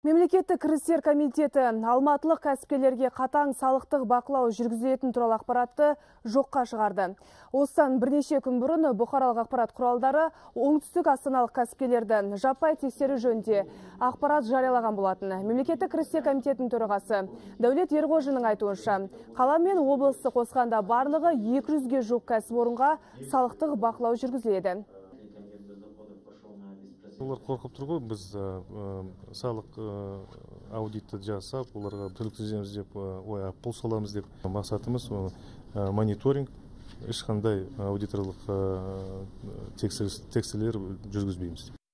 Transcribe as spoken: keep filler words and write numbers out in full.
Мемлекеттік кірістер комитеті алматылық кәсіпкерлерге қатаң салықтық бақылау жүргізілетін туралы ақпаратты жоққа шығарды. Осыдан бірнеше күн бұрын бұқаралық ақпарат құралдары оңтүстік астаналық кәсіпкерлерді жаппай тексеру жөнінде ақпарат жариялаған болатын. Мемлекеттік кірістер комитетінің төрағасы Дәулет Ерғожинның айтуынша, қала мен облысты қосқанда барлығы екі жүзге жуық кәсіпорынға салықтық бақылау жүргізіледі. Олар қорқып тұр ғой, біз салық аудитті жасап, оларға төлеткіземіз деп, ой, пұл саламыз деп. Мақсатымыз мониторинг, ешқандай аудиторлық тексерулер жүргізбейміз.